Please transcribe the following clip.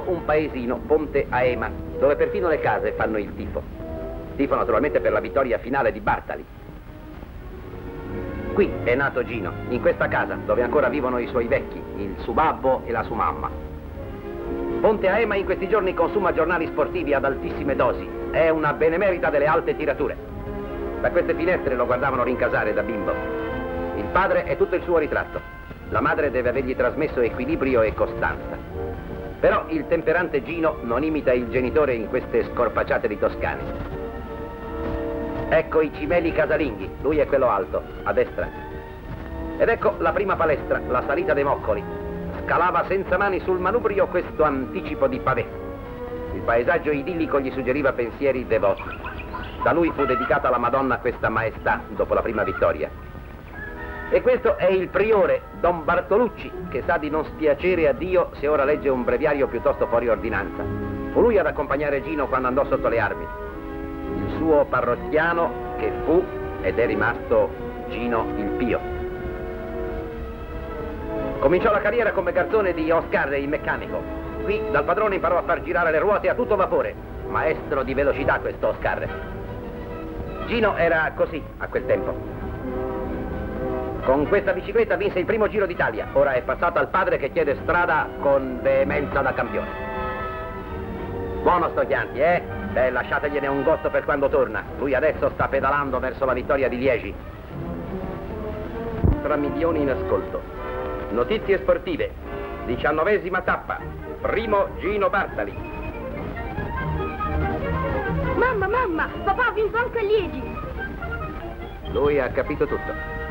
un paesino, Ponte Aema, dove perfino le case fanno il tifo. Tifo naturalmente per la vittoria finale di Bartali. Qui è nato Gino, in questa casa dove ancora vivono i suoi vecchi, il suo babbo e la sua mamma. Ponte Aema in questi giorni consuma giornali sportivi ad altissime dosi. È una benemerita delle alte tirature. Da queste finestre lo guardavano rincasare da bimbo. Il padre è tutto il suo ritratto. La madre deve avergli trasmesso equilibrio e costanza. Però il temperante Gino non imita il genitore in queste scorpacciate di toscani. Ecco i cimeli casalinghi, lui è quello alto, a destra. Ed ecco la prima palestra, la salita dei Moccoli. Scalava senza mani sul manubrio questo anticipo di pavè. Il paesaggio idillico gli suggeriva pensieri devoti. Da lui fu dedicata la Madonna questa maestà dopo la prima vittoria. E questo è il priore, Don Bartolucci, che sa di non spiacere a Dio se ora legge un breviario piuttosto fuori ordinanza. Fu lui ad accompagnare Gino quando andò sotto le armi. Il suo parrocchiano che fu ed è rimasto Gino il Pio. Cominciò la carriera come garzone di Oscar, il meccanico. Qui dal padrone imparò a far girare le ruote a tutto vapore. Maestro di velocità questo Oscar. Gino era così a quel tempo. Con questa bicicletta vinse il primo Giro d'Italia. Ora è passato al padre che chiede strada con veemenza da campione. Buono sto Chianti, eh? Beh, lasciategliene un gozzo per quando torna. Lui adesso sta pedalando verso la vittoria di Liegi. Tra milioni in ascolto. Notizie sportive. 19ª tappa. Primo Gino Bartali. Mamma, papà ha vinto anche a Liegi. Lui ha capito tutto.